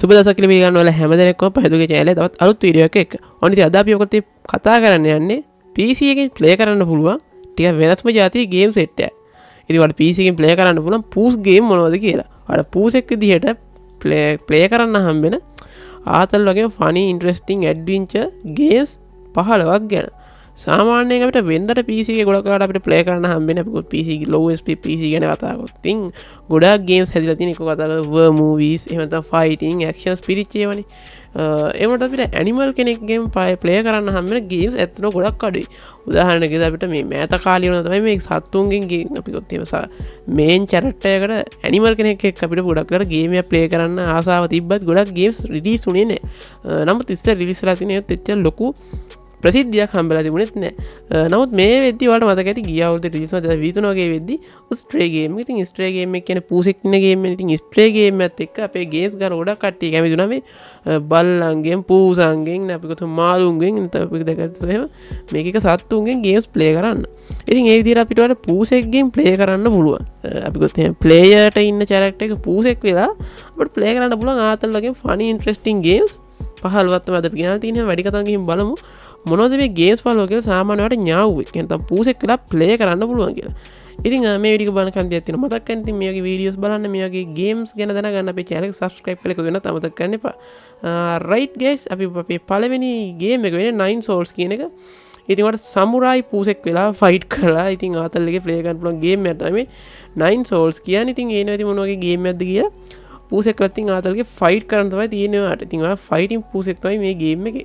සුබ දවසක් කියලා පිළිගන්න ඔයාලා හැමදෙනෙක්ම පහදුගේ channel එකේ තවත් අලුත් වීඩියෝ එකක් එක්ක. ඔන්න ඉතින් අද අපි ඔකට කතා කරන්න යන්නේ PC එකෙන් play කරන්න පුළුවන් ටික වෙනස්ම જાතියේ game set එකක්. ඉතින් ඔයාලා PC එකෙන් play කරන්න පුළුවන් push game මොනවද කියලා. ඔයාලා push එක විදිහට play කරන්න හම්බෙන ආතල් වගේ funny interesting adventure games 15ක් ගැන. සාමාන්‍යයෙන් අපිට වෙන්දට PC එකේ ගොඩක් වෙලාවට අපිට play කරන්න හම්බෙන්නේ අපි PC low speed PC ගැන කතා කරමු. ඉතින් ගොඩාක් games හැදිලා තියෙන එක කතා කරලා war movies එහෙම නැත්නම් fighting action spirit ඒවනේ. ඒකට අපිට animal කෙනෙක් game play කරන්න හම්බෙන games ඇත්තට ගොඩක් අඩුයි. උදාහරණයකට අපිට මේ මෑත කාලේ වුණා තමයි මේ සත්තුන්ගෙන් game අපි ගොත් එහෙම main character එකට animal කෙනෙක් එක්ක අපිට ගොඩක් වෙලාවට game එක play කරන්න ආසාව තිබ්බත් ගොඩක් games release උනේ නැහැ. නමුත් ඉස්සර release වෙලා තියෙන ඒත් එච්චර ලොකු ප්‍රසිද්ධියක් හම්බෙලා තිබුණෙත් නැහැ. නමුත් මේ වෙද්දි ඔයාලට මතක ඇති ගිය අවුරුද්දේ රිලීස් වුණා 2023 වගේ වෙද්දි ස්ට්‍රේ ගේම් එක. ඉතින් ස්ට්‍රේ ගේම් එක කියන්නේ පූසෙක් ඉන්න ගේම් එක. ඉතින් ස්ට්‍රේ ගේම් එකත් එක්ක අපේ ගේම්ස් ගන්න ගොඩක් කට්ටිය කැමති වුණා මේ බල්ලන්ගෙන් පූසන්ගෙන් අපි කොහොම මාළුන්ගෙන් නැත්නම් අපි දැක්කත් එහෙම මේක එක සත්තුන්ගෙන් ගේම්ස් ප්ලේ කරන්න. ඉතින් ඒ විදිහට අපිට වල පූසෙක්ගෙන් ප්ලේ කරන්න පුළුවන්. අපි කොහොම එහෙම ප්ලේයර්ට ඉන්න කැරක්ටර් එක පූසෙක් වෙලා අපිට ප්ලේ කරන්න පුළුවන් ආතල් වගේ ෆනි ඉන්ටරෙස්ටිං ගේම්ස් 15ක් තමයි අපි ගෙනල්ලා තියෙනවා. වැඩි කතාවක් ගිහින් බලමු. මොනවද මේ ගේම්ස් 15 කියලා සාමාන්‍යවට ඥාවුවෙක් නැත්නම් පූසෙක් වෙලා ප්ලේ කරන්න පුළුවන් කියලා. ඉතින් මේ වීඩියෝ බලන කන්තියක් තියෙනවා. මතක් කරගන්න ඉතින් මේ වගේ වීඩියෝස් බලන්න මේ වගේ ගේම්ස් ගැන දැනගන්න අපේ channel එක subscribe කරලා එකතු වෙන්න අමතක කරන්න එපා. right guys අපි අපේ පළවෙනි ගේම් එක වෙන්නේ 9 souls කියන එක. ඉතින් වට සමුරායි පූසෙක් වෙලා ෆයිට් කරලා ඉතින් ආතල් එකේ ප්ලේ කරන්න පුළුවන් ගේම් එකක් තමයි 9 souls කියන්නේ. ඉතින් ඒ නෙවෙයි මොන වගේ ගේම් එකක්ද කියලා පූසෙක් වෙලා ඉතින් ආතල් එකේ ෆයිට් කරන්න තමයි තියෙන්නේ වාට. ඉතින් ඔයා ෆයිටින් පූසෙක් තමයි මේ ගේම් එකේ.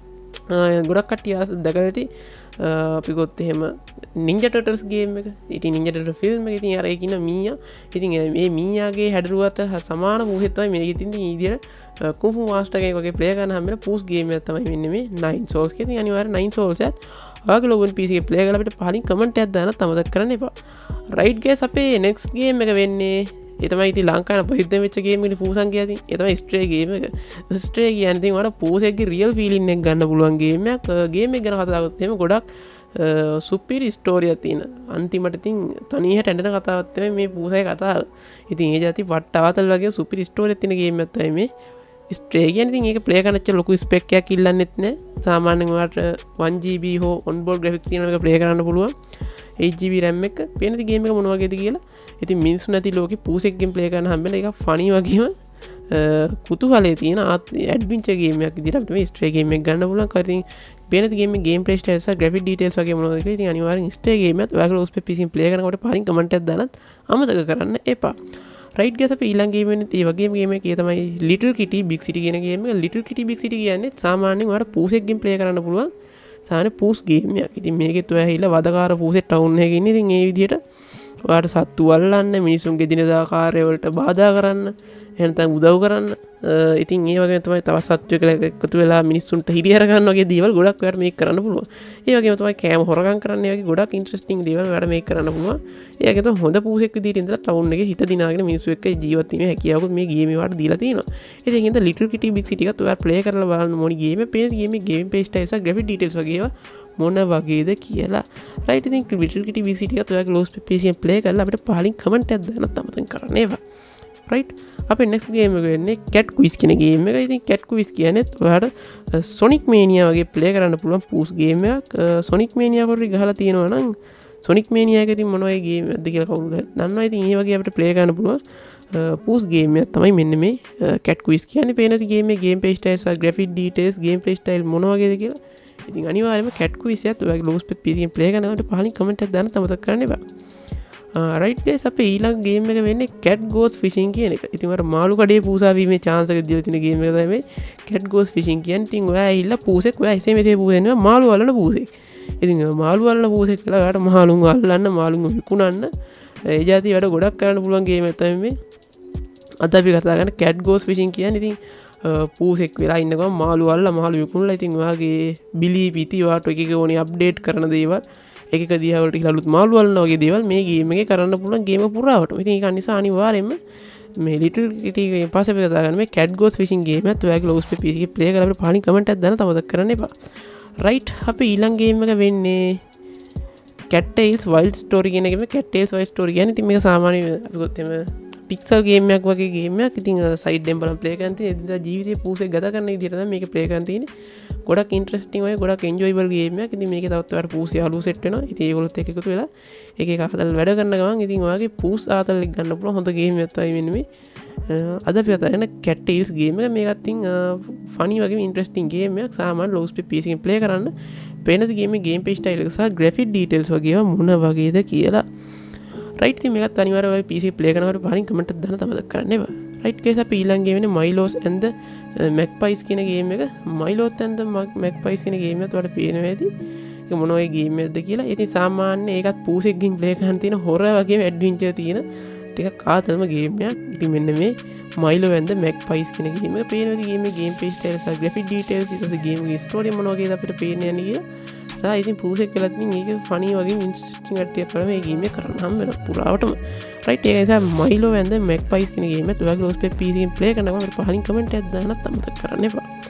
ගොඩක් කට්ටිය දැකලා ඇති අපි ගොත් එහෙම Ninja Turtles ගේම් එක. ඉතින් Ninja Turtles ෆිල්ම් එක ඉතින් අර ඒක ඉන්න මීයා. ඉතින් මේ මීයාගේ හැඩරුවට සමාන මූහෙත් තමයි මේකේ තියෙන ඉදිරියට Kung Fu Master කෙනෙක් වගේ ප්ලේ කරන හැම වෙලේම පුෂ් ගේම් එකක් තමයි මෙන්න මේ 9 souls කියන. ඉතින් අනිවාර්යෙන් 9 souls එකත් ඔයාගේ ලොගින් PC එකේ ප්ලේ කරලා අපිට පහලින් කමෙන්ට් එකක් දාන්න අමතක කරන්න එපා. right guys අපේ next game එක වෙන්නේ ඒ තමයි ඉතින් ලංකාවේ ප්‍රසිද්ධ වෙච්ච ගේම් එකනේ පූසන් කියලා ඉතින් ඒ තමයි ස්ට්‍රේ ගේම් එක. ස්ට්‍රේ කියන්නේ ඉතින් වල පූසෙක්ගේ රියල් ෆීලින් එක ගන්න පුළුවන් ගේම් එකක්. ගේම් එක ගැන කතා කරද්දී එහෙම ගොඩක් සුපිරි ස්ටෝරියක් තියෙන. අන්තිමට ඉතින් තනියට ඇඬෙන කතාවක් තමයි මේ පූසයි කතාව. ඉතින් ඒ જાති වට්ටාවතල් වගේ සුපිරි ස්ටෝරියක් තියෙන ගේම් එකක් තමයි මේ ස්ට්‍රේ කියන්නේ. ඉතින් ඒක ප්ලේ කරන්නත් ලොකු ස්පෙක් එකක් ඉල්ලන්නෙත් නැහැ. සාමාන්‍යයෙන් ඔයාලට 1GB හෝ ඔන්බෝඩ් ග්‍රැෆික් තියෙන එක ප්ලේ කරන්න පුළුවන්. 8GB RAM එක. පේන ඉතින් ගේම් එක මොන වගේද කියලා. ඉතින් මිනිස්සු නැති ලෝකෙ පූසෙක්ගෙන් ප්ලේ කරන්න හම්බෙන එක ෆනි වගේම කුතුහලයේ තියෙන ඇඩ්වෙන්චර් ගේම් එකක් විදිහට අපිට මේ ස්ට්‍රේ ගේම් එක ගන්න පුළුවන්. ඉතින් පේන ගේම් එකේ ගේම් ප්ලේ ස්ටයිල්ස් සහ ග්‍රැෆික් ඩීටේල්ස් වගේ මොනවද කියලා ඉතින් අනිවාර්යෙන් ස්ට්‍රේ ගේම් එකත් ඔයාලා ඔස්පේ PC එකෙන් ප්ලේ කරනකොට පරින් කමෙන්ට් එකක් දාන්නත් අමතක කරන්න එපා. right guys අපි ඊළඟ ගේම් එකේ ඒ වගේම ගේම් එකේ තමයි Little Kitty Big City කියන ගේම් එක. Little Kitty Big City කියන්නේ සාමාන්‍යයෙන් ඔයාලා පූසෙක්ගෙන් ප්ලේ කරන්න පුළුවන් සාමාන්‍ය පූස් ගේම් එකක්. ඉතින් මේකෙත් ඔයා ඇහිලා වදකාර පූසෙක් ටවුන් එකේ ඉන්නේ. ඉතින් ඒ විදිහට ඔයාට සත්තු වල්ලන්න මිනිසුන්ගේ දිනදා කාර්යවලට බාධා කරන්න එහෙනම් උදව් කරන්න ඉතින් ඒ වගේම තමයි තවත් සත්තු එකතු වෙලා මිනිස්සුන්ට හිරිහැර ගන්න වගේ දේවල් ගොඩක් ඔයාලට මේක කරන්න පුළුවන්. ඒ වගේම තමයි කෑම හොරගම් කරන්න ඒ වගේ ගොඩක් ඉන්ටරෙස්ටිං දේවල් ඔයාලට මේක කරන්න පුළුවන්. ඒ වගේම තමයි හොඳ පූසෙක් විදිහට ඉඳලා ටවුන් එකේ හිත දිනාගෙන මිනිස්සු එක්ක ජීවත් වීමේ හැකියාවකුත් මේ ගේම් එකට දීලා තියෙනවා. ඉතින් ඒකෙන්ද Little Kitty Big City එකත් ඔයාලා ප්ලේ කරලා බලන්න ඕනි ගේම් එක. පේන ගේම් එකේ ගේම් පේජ් ස්ටයිල්ස් සහ ග්‍රැෆික් ඩීටේල්ස් වගේ ඒවා මොන වගේද කියලා. right ඉතින් Little Kitty Big City එකත් ඔයාගේ ලෝස් PC එකෙන් ප්ලේ කරලා අපිට පහලින් කමෙන්ට් එකක් දාන්න අමතක කරන්න ඒවා. right අපේ next game එක වෙන්නේ Cat Quiz කියන game එක. ඉතින් Cat Quiz කියන්නේ ඔයාලට Sonic Mania වගේ ප්ලේ කරන්න පුළුවන් පුෂ් game එකක්. Sonic Mania පොඩි ගහලා තියෙනවා නම් Sonic Mania එක ඉතින් මොන වගේ game එකක්ද කියලා කවුරුද දන්නවා. ඉතින් ඒ වගේ අපිට ප්ලේ කරන්න පුළුවන් පුෂ් game එකක් තමයි මෙන්න මේ Cat Quiz කියන්නේ. පේන ඉතින් game එකේ game page styles සහ graphic details game play style මොන වගේද කියලා. ඉතින් අනිවාර්යයෙන්ම Cat Quiz එකත් ඔයාගේ ලෝස් PC එකෙන් ප්ලේ කරනකොට පහලින් කමෙන්ට් එකක් දාන්න අමතක කරන්න එපා. right guys අපේ ඊළඟ ගේම් එක වෙන්නේ Cat Goes Fishing කියන එක. ඉතින් ඔයාලා මාළු කඩේ පූසා වීමේ chance එක දීලා තියෙන ගේම් එක තමයි මේ Cat Goes Fishing කියන්නේ. ඉතින් ඔයා ඇවිල්ලා පූසෙක් ඔයා එසේ මෙසේ පූසෙන්නේ මාළු වලන පූසෙක්. ඉතින් මාළු වලන පූසෙක් කියලා ඔයාලට මාළුන් අල්ලන්න මාළුන් විකුණන්න ඒ જાති වැඩ ගොඩක් කරන්න පුළුවන් ගේම් එකක් තමයි මේ අද අපි කතා කරන Cat Goes Fishing කියන්නේ. ඉතින් පූසෙක් වෙලා ඉන්න ගමන් මාළු අල්ලලා මාළු විකුණලා ඉතින් ඔයාගේ බිලි පිටි ඔයාට එක එක ඕනේ අප්ඩේට් කරන දේවල් එක එක දිහා වලට කියලා අලුත් මාළු අල්ලන වගේ දේවල් මේ ගේම් එකේ කරන්න පුළුවන් ගේම පුරාවට. ඉතින් ඒක නිසා අනිවාර්යයෙන්ම මේ Little Kitty එකේ පස්සේ අපි කතා කරන මේ Cat Goes Fishing game එකත් ඔයාගේ ලෝස් PC එකේ ප්ලේ කරලා අපිට පහලින් කමෙන්ට් එකක් දාන්න අමතක කරන්න එපා. right අපි ඊළඟ ගේම් එක වෙන්නේ Cat Tales Wild Story කියන එක. මේ Cat Tales Wild Story කියන්නේ ඉතින් මේක සාමාන්‍ය අපි ගොත් එම පික්සල් ගේමයක් වගේ ගේමයක් ඉතින් සයිඩ්ෙන් බලම් ප්ලේ කරන තියෙන්නේ ජීවිතේ පූසේ ගත කරන විදිහට තමයි මේක ප්ලේ කරන් තියෙන්නේ ගොඩක් ඉන්ට්‍රස්ටිං ඔය ගොඩක් එන්ජොයබල් ගේමයක් ඉතින් මේකේ තවත් ඔයාලට පූසේ යාළුවෝ සෙට් වෙනවා ඉතින් ඒගොල්ලොත් එක්ක එකතු වෙලා එක එක ආතල් වැඩ කරන ගමන් ඉතින් ඔයාගේ පූස් ආතල් එක ගන්න පුළුවන් හොඳ ගේමයක් තමයි මෙන්න මේ අද අපි කතා කරන කැට් ටේල්ස් ගේම් එක මේකත් ඉතින් ෆනි වගේ ඉන්ට්‍රස්ටිං ගේම් එකක් සාමාන්‍ය ලෝ ස්පීඩ් PC එකෙන් ප්ලේ කරන්න පේනද ගේමේ ගේම් ප්ලේ ස්ටයිල් එක සහ ග්‍රැෆික් ඩීටේල්ස් වගේ ඒවා මොන වගේද කියලා රයිට් ඉතින් මේකත් අනිවාර්යයෙන් ඔය PC ප්ලේ කරනකොට පහින් කමෙන්ට් එකක් දාන්න තමයි කරන්න එපා රයිට් ගයිස් අපි ඊළඟ ගේම් එකනේ මයිලෝස් ඇන්ඩ් මැග්පයිස් කියන ගේම් එක මයිලෝස් ඇන්ඩ් මැග්පයිස් කියන ගේම් එකත් ඔයාලට පේනවා ඇති ඒක මොන වගේ ගේම් එකක්ද කියලා ඉතින් සාමාන්‍ය ඒකත් පූසෙක්ගෙන් ප්ලේ කරන්න තියෙන හොරර් වගේම ඇඩ්වෙන්චර් තියෙන ටිකක් ආතල්ම ගේම් එකක් ඉතින් මෙන්න මේ මයිලෝ ඇන්ඩ් මැග්පයිස් කියන ගේම් එක පේනවා ඉතින් ගේම් එකේ ගේම් ප්ලේ ස්ටයිල් සහ ග්‍රැෆික් ඩීටේල්ස් ඊට පස්සේ ගේම් එකේ ස්ටෝරි මොන වගේද අපිට පේන්නේ යන්නේ කියලා සහ ඉතින් පූසෙක් වෙලත් ඉතින් ඒක ෆනි වගේ ඉන්ට්‍රස්ටිං කට්ටියක් කරලා මේ ගේම් එක කරන්න හම්බ වෙනවා පුරාවටම රයිට් ඒක නිසා මයිලෝ ඇන්ඩ් මැග්පයිස් කියන ගේම් එකත් ඔයාගේ ලෝස් පේ PC එකෙන් ප්ලේ කරනකොට අපිට පහලින් කමෙන්ට් එකක් දාන්නත් අමතක කරන්න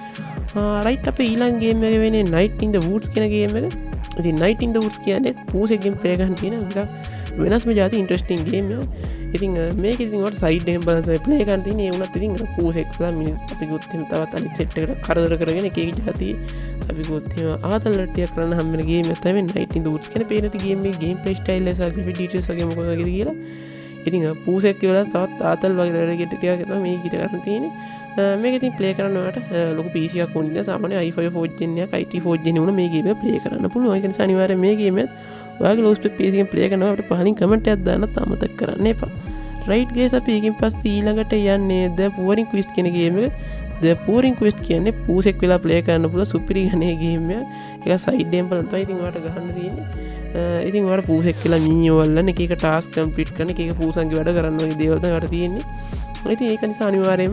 එපා රයිට් අපේ ඊළඟ ගේම් එක වෙන්නේ Night in the Woods කියන ගේම් එක ඉතින් Night in the Woods කියන්නේ පූසෙක්ගෙන් ප්ලේ කරන්න තියෙන එකක් වෙනස්ම જાති ඉන්ට්‍රස්ටිං ගේම් එකක් ඉතින් මේක ඉතින් ඔයාලට සයිඩ් එකෙන් බලන්න තමයි ප්ලේ කරන්න තියෙන්නේ ඒ වුණත් ඉතින් පූසෙක්ලා මිනිත් අපි ගොත් එහෙම තවත් අනිත් සෙට් එකට කරදර කරගෙන එක එක જાති අපි ගොත් එහෙම ආතල් ටික කරන්න හම්බ වෙන ගේම් එක තමයි Night in the Woods කියන පේන ති ගේම් එකේ ගේම් ප්ලේ ස්ටයිල් එක සහ ග්‍රැෆික් ඩීටේල්ස් වගේ මොකද වගේද කියලා ඉතින් පූසෙක් කියලා තවත් ආතල් වගේ වැඩ ටිකක් තමයි මේක ඉත කරන්න තියෙන්නේ මේක ඉතින් ප්ලේ කරන්න ඔයාලට ලොකු PC එකක් ඕනේ නැහැ සාමාන්‍ය i5 4th gen එකක් IT 4th gen උන මේ ගේම් එක ප්ලේ කරන්න පුළුවන් ඒක නිසා අනිවාර්යයෙන් මේ ගේම් එක ඔයාගේ ලෝ ස්පීඩ් PC එකෙන් ප්ලේ කරනවා අපිට පහලින් කමෙන්ට් එකක් දාන්න අමතක කරන්න එපා රයිට් ගයිස් අපි එකකින් පස්සේ ඊළඟට යන්නේ The Pouring Quest කියන ගේම් එක The Pouring Quest කියන්නේ පූසෙක් වෙලා ප්ලේ කරන්න පුළුවන් සුපිරි ගණේ ගේම් එකක් ඒක සයිඩ් එකෙන් බලන්න තමයි ඉතින් ඔයාලට ගහන්න තියෙන්නේ ඉතින් ඔයාලට පූසෙක් කියලා මීයෝ වල්ලන්න එක එක ටාස්ක් කම්ප්ලීට් කරන එක එක පූසන්ගේ වැඩ කරන්න වගේ දේවල් තමයි ඔයාලට තියෙන්නේ ඉතින් ඒක නිසා අනිවාර්යයෙන්ම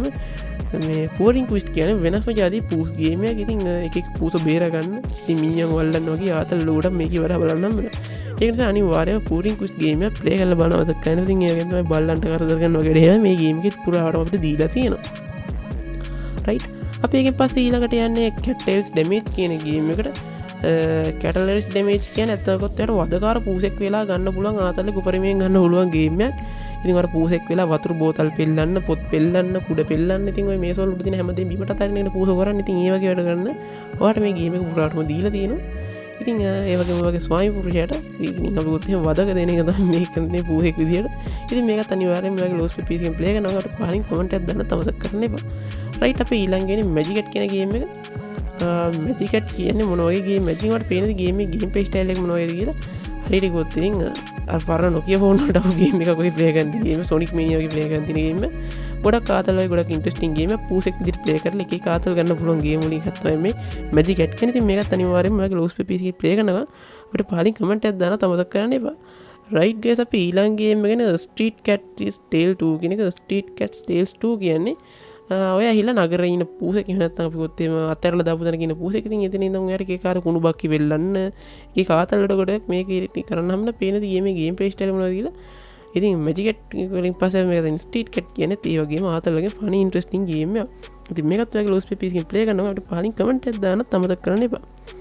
මේ Pouring Quest කියන්නේ වෙනස්ම જાති පූස් ගේම් එකක් ඉතින් එක එක පූස බේර ගන්න ඉතින් මීයන් වල්ලන්න වගේ ආතල් ලෝඩක් මේකේ වැඩ බලන්නම් වෙනවා ඒක නිසා අනිවාර්යයෙන්ම Pouring Quest ගේම් එක ප්ලේ කරලා බලනවද කියන ඉතින් ඒකෙන් තමයි බල්ලන්ට කරදර කරන වගේ දේ මේ ගේම් එකෙත් පුරාවටම අපිට දීලා තියෙනවා රයිට් අපි ඒකෙන් පස්සේ ඊළඟට යන්නේ Catalyst Damage කියන ගේම් එකට Catalyst Damage කියන්නේ අතකොත් යට වදකාර පූසෙක් වෙලා ගන්න පුළුවන් ආතල්ලේ උපරිමයෙන් ගන්න පුළුවන් ගේම් එකක් ඉතින් අර පූසෙක් වෙලා වතුර බෝතල් පෙල්ලන්න පොත් පෙල්ලන්න කුඩ පෙල්ලන්න ඉතින් ඔය මේසවල උඩ තියෙන හැමදේම බිමට අතරින් පූස කරන්න ඉතින් ඒ වගේ වැඩ කරන්න ඔයාලට මේ ගේම් එක පුරාවටම දීලා තියෙනවා ඉතින් ඒ වගේම වගේ ස්වාමි පුරුෂයාට ඉතින් අපි ගොත් එහෙම වදක දෙන එක තමයි මේක කරන්නේ පූසෙක් විදියට ඉතින් මේකත් අනිවාර්යයෙන් මේ වගේ ලෝස් PC එකෙන් ප්ලේ කරනවා අපිට පහලින් කමෙන්ට් එකක් දාන්න අමතක කරන්න එපා රයිට් අපි ඊළඟ ගේන්නේ Magic Cat කියන ගේම් එක Magic Cat කියන්නේ මොන වගේ ගේම් Magic වලට පේනද ගේම් එකේ ගේම් ප්ලේ ස්ටයිල් එක මොන වගේද කියලා හරියට ගොත් ඉතින් අර පරණ Nokia ෆෝන් වලට ආපු ගේම් එකක් වගේ ප්ලේ කරන ගේම් Sonic Mania වගේ ප්ලේ කරන ගේම් ගොඩක් ආතල් වගේ ගොඩක් ඉන්ට්‍රස්ටිං ගේම් එකක් පූසෙක් විදිහට ප්ලේ කරලා එක එක ආතල් ගන්න පුළුවන් ගේම් වලින් එකක් තමයි මේ Magic Cat කියන්නේ ඉතින් මේකත් අනිවාර්යයෙන්ම ඔයාගේ ලෝස් PC එකේ ප්ලේ කරනවා අපිට පහලින් කමෙන්ට් එකක් දාන්න අමතක කරන්න එපා රයිට් ගයිස් අපි ඊළඟ ගේම් එක ගැන Street Cat's Tale 2 කියන එක Street Cat's Tales 2 කියන්නේ ඔය ඇහිලා නගරේ ඉන්න පූසෙක් එහෙම නැත්නම් අපි ගොත් එහෙම අතහැරලා දාපු තැනක ඉන්න පූසෙක් ඉතින් එතන ඉඳන් ඔයාට එක කාර කුණු බක්කි වෙල්ලන්න එක කාතල් වලට ගොඩක් මේක කරන්න හැම පේන ගේමේ ගේම් ප්ලේ ස්ටයිල් මොනවද කියලා ඉතින් Magic Cat වලින් පස්සේ මේක දැන් Street Cat කියන්නේ ඒ වගේම ආතල් වගේ ෆනි ඉන්ට්‍රස්ටිං ගේම් එකක් ඉතින් මේකත් ඔයාගේ ලෝස් PC එකෙන් ප්ලේ කරනවා අපිට පහලින් කමෙන්ට් එකක් දාන්න අමතක කරන්න එපා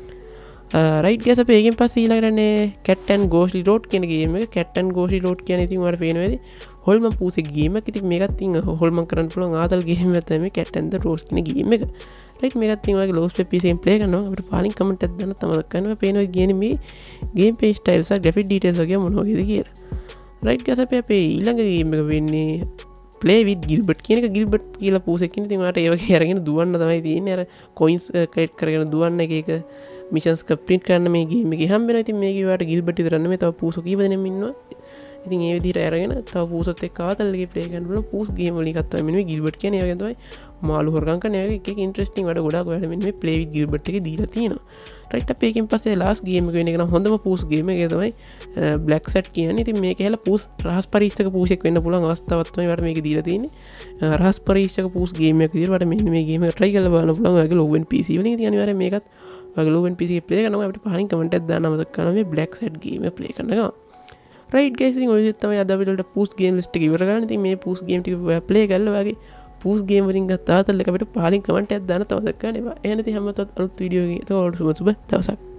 රයිට් ගයිස් අපි ඒකෙන් පස්සේ ඊළඟටනේ Cat and Ghostly Road කියන ගේම් එක Cat and Ghostly Road කියන්නේ ඉතින් ඔයාලට පේනවා ඇති හොල්මන් පූසෙක් ගේම් එකක් ඉතින් මේකත් ඉතින් හොල්මන් කරන්න පුළුවන් ආතල් ගේම් එකක් තමයි Cat and the Rose කියන ගේම් එක රයිට් මේකත් ඉතින් ඔයාගේ ලෝස් PC එකෙන් ප්ලේ කරනවා අපිට පහලින් කමෙන්ට් එකක් දාන්න අමතක කරනවා පේනවා කියන්නේ මේ ගේම් ප්ලේ ස්ටයිල් සහ ග්‍රැෆික් ඩීටේල්ස් වගේ මොන වගේද කියලා රයිට් ගයිස් අපි අපේ ඊළඟ ගේම් එක වෙන්නේ Play with Gilbert කියන එක Gilbert කියලා පූසෙක් ඉන්නේ ඉතින් ඔයාලට ඒ වගේ අරගෙන දුවන්න තමයි තියෙන්නේ අර coins collect කරගෙන දුවන්න එක එක මිෂන්ස් කම්ප්ලීට් කරන්න මේ ගේම් එකේ හම්බ වෙනවා ඉතින් මේකේ ඔයාලට Gilbert විතර නෙමෙයි තව පූසෝ කීප දෙනෙක් ඉන්නවා ඉතින් ඒ විදිහට අරගෙන තව පූසොත් එක්ක ආතල් එකේ ප්ලේ කරන්න පුළුවන් පූස් ගේම් වලින් එකක් තමයි මෙන්න මේ Gilbert කියන්නේ ඒ වගේ තමයි මාළු හොරගම් කරන එක එක ඉන්ට්‍රස්ටිං වැඩ ගොඩාක් ඔයාලට මෙන්න මේ Play with Gilbert එකේ දීලා තියෙනවා රයිට් අපි එකෙන් පස්සේ ලාස්ට් ගේම් එක වෙන එක නම් හොඳම පූස් ගේම් එක තමයි Black Sat කියන්නේ ඉතින් මේක හැල පූස් රහස් පරීක්ෂක පූසෙක් වෙන්න පුළුවන් අවස්ථාවක් තමයි ඔයාලට මේක දීලා තියෙන්නේ රහස් පරීක්ෂක පූස් ගේම් එකක් විදිහට ඔයාලට මෙන්න මේ ගේම් එක try කරලා බලන්න පුළුවන් ඔයාගේ low end PC වලින් ඉතින් අනිවාර්යයෙන් මේකත් ඔයාගේ low end PC එකේ play කරනවා අපිට පහලින් කමෙන්ට් එකක් දාන්න අමතක කරනවා මේ Black Sat ගේම් එක play කරන ගමන් රයිට් ගයිස් ඉතින් ඔය විදිහට තමයි අද අපිට පූස් ගේම් ලිස්ට් එක ඉවර කරන්න ඉතින් මේ පූස් ගේම් ටික ඔයා play කරලා ඔයාගේ පූස් ගේම් වලින් ගත්ත ආතල් එක අපිට පහලින් කමෙන්ට් එකක් දාන්න අමතක කරන්න එපා එහෙනම් ඉතින් හැමෝටම අලුත් වීඩියෝ එකකින් ඔයාලට සුබ දවසක්